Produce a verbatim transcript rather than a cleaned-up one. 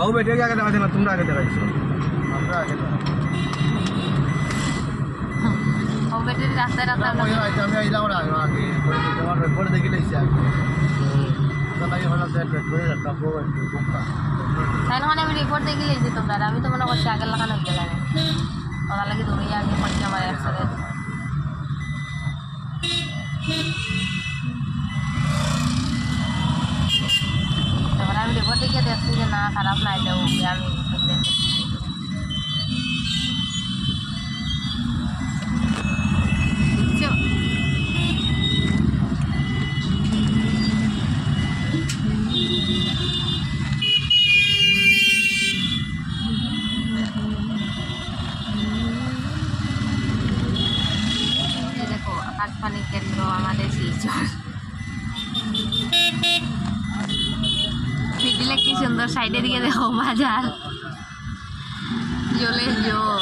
ও বেটে আগে দেখাইছে না, তোমরা আগে দেখাইছো। আমরা আগে ও বেটে রাস্তায় রাস্তায় আমি আইলাম না আগে তোমার রেকর্ড দেখি লাইছি আগে তাই হলো সেট করে রাখতাম বউ একটু বোকা তাই না আমি রিপোর্ট দেখি লেছি তোমরা আমি তো মনে করছি আগের লাগানো হইতে লাগে ওরা লাগে তুমি আগে করছি আমার একসাথে তারপরে আমি রিপোর্ট দেখে দেখছি যে না খারাপ না এটা আমি দেখছো দেখো আকাশবাণী কেন্দ্র আমাদের শিলচর মিডিলে কি সুন্দর সাইডে দিকে দেখো বাজার জলের জল